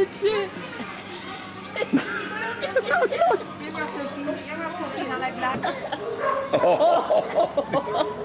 pitié. Viens voir Sophie, viens voir Sophie dans la glace.